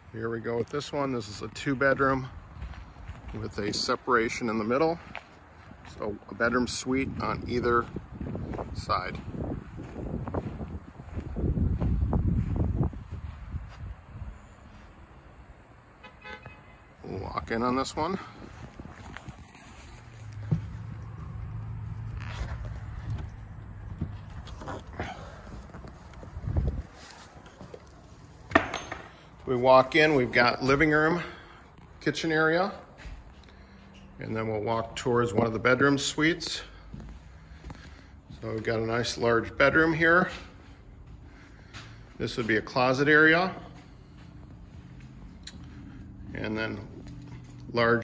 Here we go with this one. This is a 2-bedroom with a separation in the middle. So a bedroom suite on either side. We'll walk in on this one. We walk in, we've got living room, kitchen area, and then we'll walk towards one of the bedroom suites. So we've got a nice large bedroom here. This would be a closet area, and then large